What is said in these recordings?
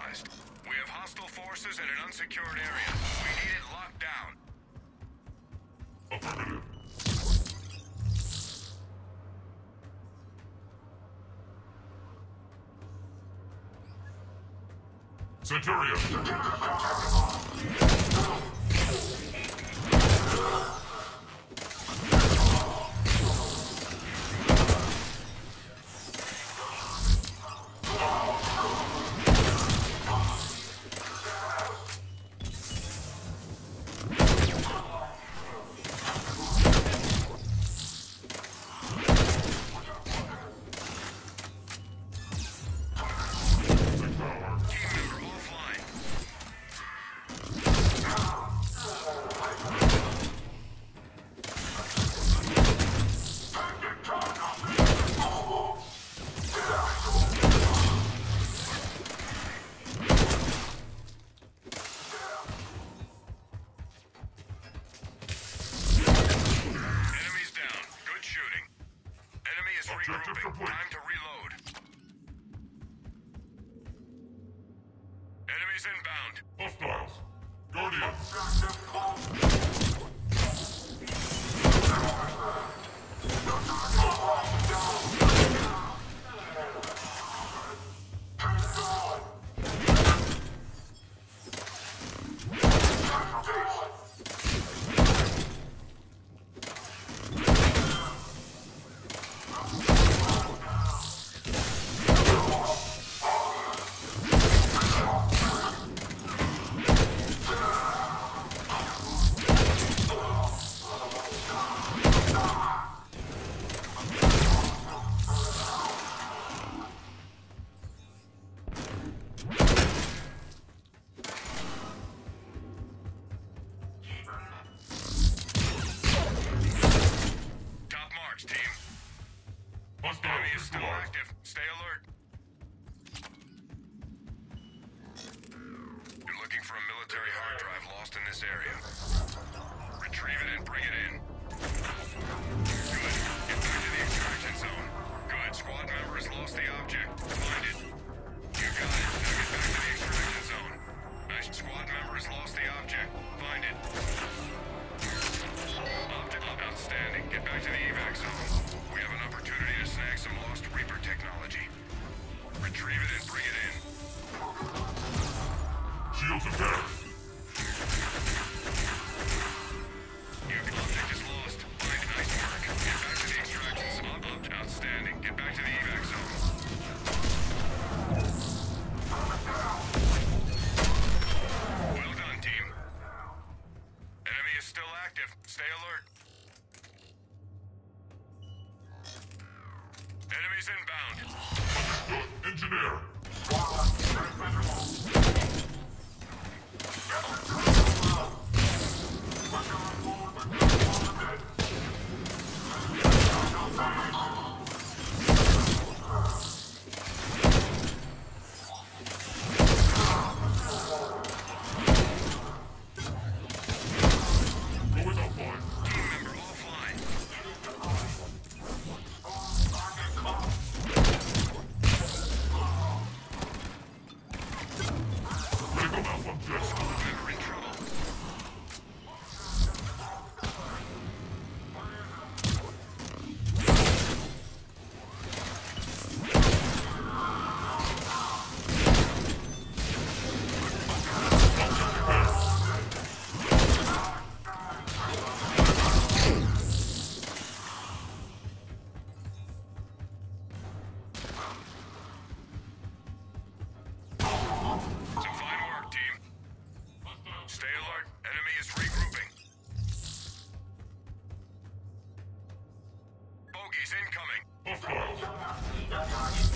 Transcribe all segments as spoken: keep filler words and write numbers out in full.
advised. We have hostile forces in an unsecured area. We need it locked down. Affirmative. Centurion! Time to reload. Enemies inbound. Hostiles. Guardian. Enemy is still active. Stay alert. You're looking for a military hard drive lost in this area. Retrieve it and bring it in. Good. Get back to the extraction zone. Good. Squad member has lost the object. Find it. You got it. Now get back to the extraction zone. Nice. Squad member has lost the object. Find it. Object. Outstanding. Get back to the evac zone. We have an opportunity to snag some lost Reaper technology. Retrieve it and bring it in. Shields repaired. Your object is lost. Find nice work. Get back to the extraction zone. Outstanding. Get back to the evac zone. Well done, team. Enemy is still active. Stay alert. Enemies inbound. Engineer. Going offline. Team member offline. Critical malfunction. Squad member in trouble. Some fine work, team. Stay alert. Enemy is regrouping. Bogies incoming. Hostiles.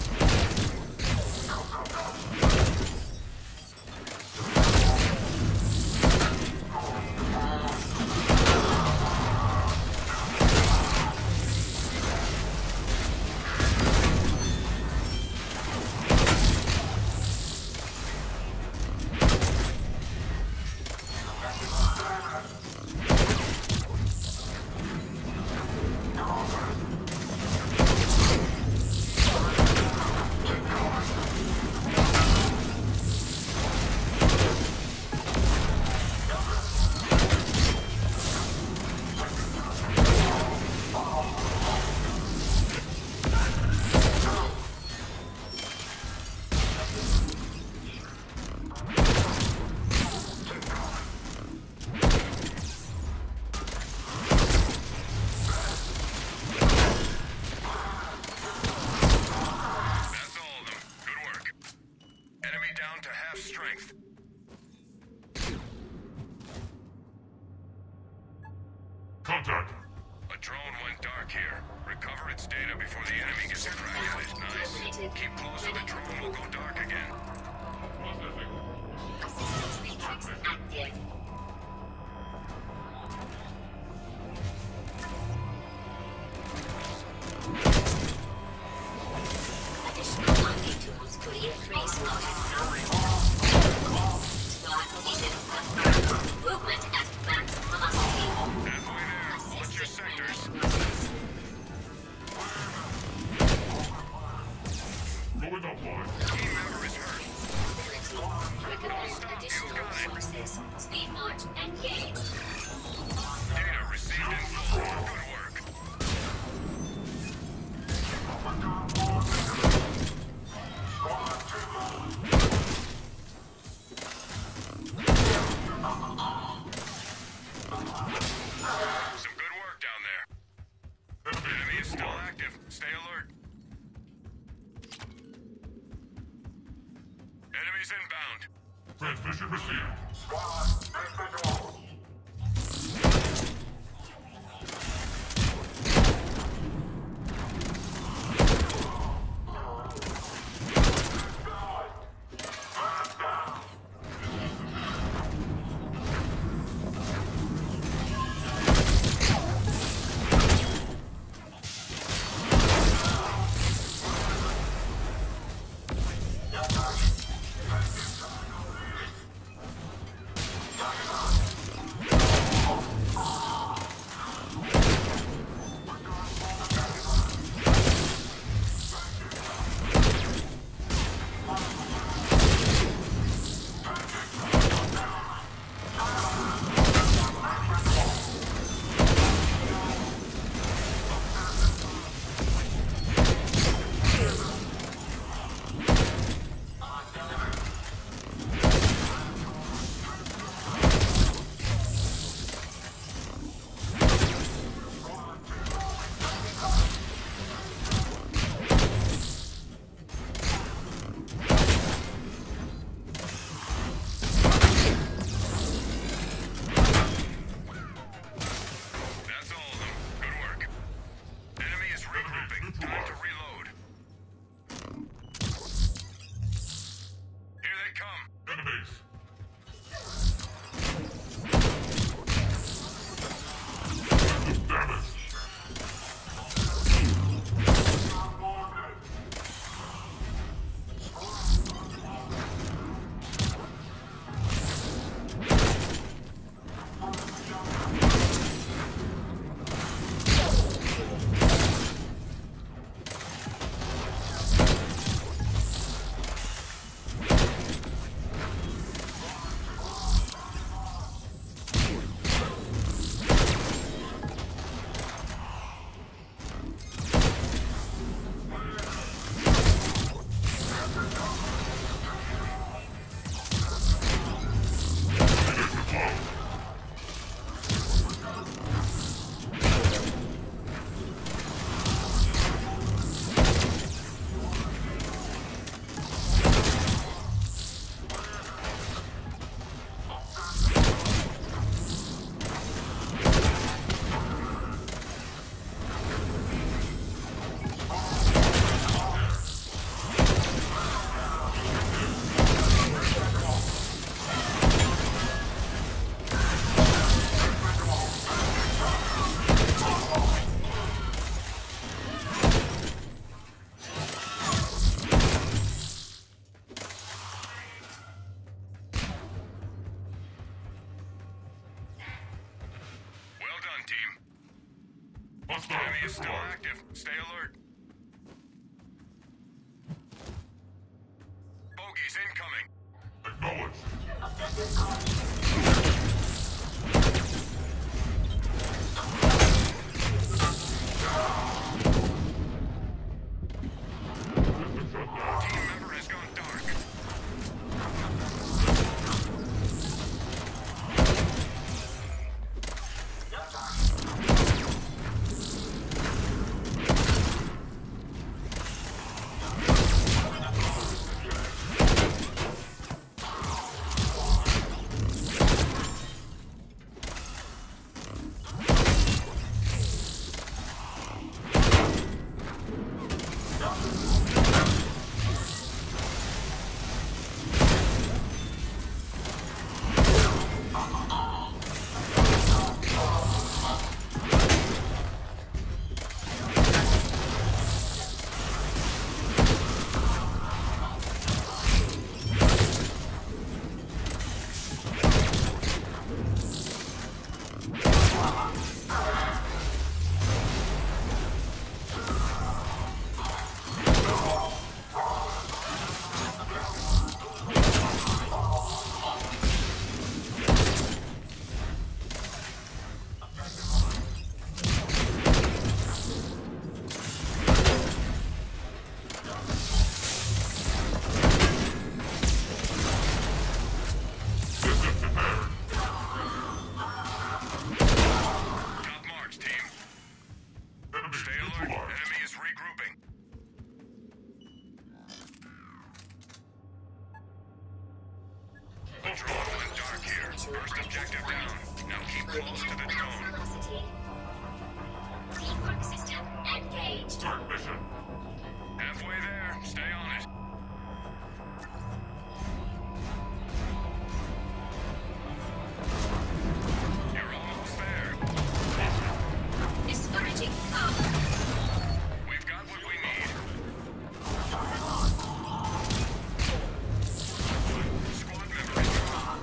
Contact. A drone went dark here. Recover its data before the enemy gets distracted. Nice. Keep close or the drone will go dark again. Processing. Assistance matrix active. Additional mining tools could increase mining power. Star collision confirmed. Movement at max velocity. Halfway there. What's your sectors? Going offline. Team member is hurt. Ability. Recommend additional resources. Speed march engaged. Data received in full. Good work. Some good work down there. Enemy is still active. Stay alert. Enemies inbound. Transmission received. That's all of them. Good work. Enemy is regrouping. Time to reload. Here they come. Enemies. Damage. Well done, team. Hostile Enemy is still neutralized. active. Stay alert. Bogies incoming. Acknowledged. System shut down. Team member has gone dark. First objective down. Now keep close to the drone. Velocity. Teamwork system engaged. Start mission. Halfway there. Stay on it. You're almost there. Discouraging power. We've got what we need. Squad member is gone.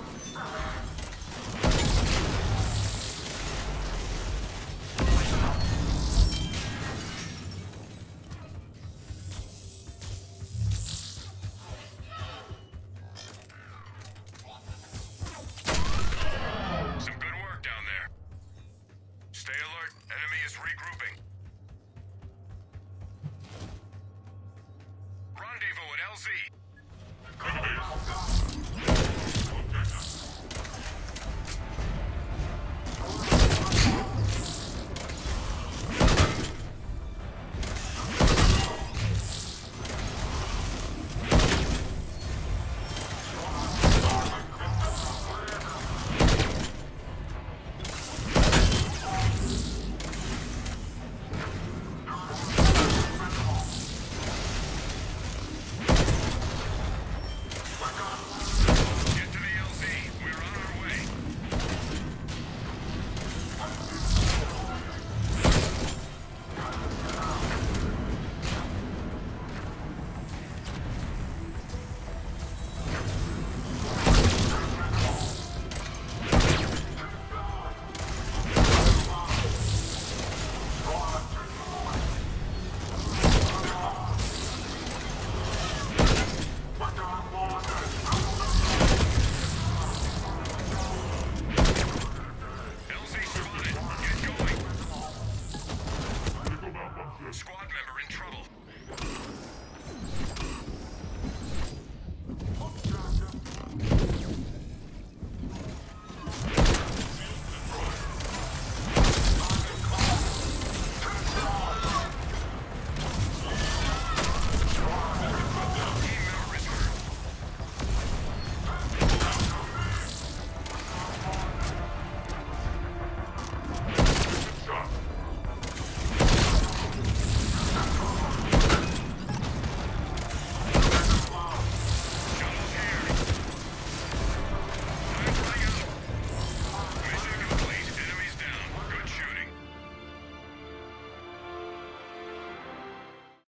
Some good work down there. Stay alert. Enemy is regrouping. Rendezvous at L Z. Enemies.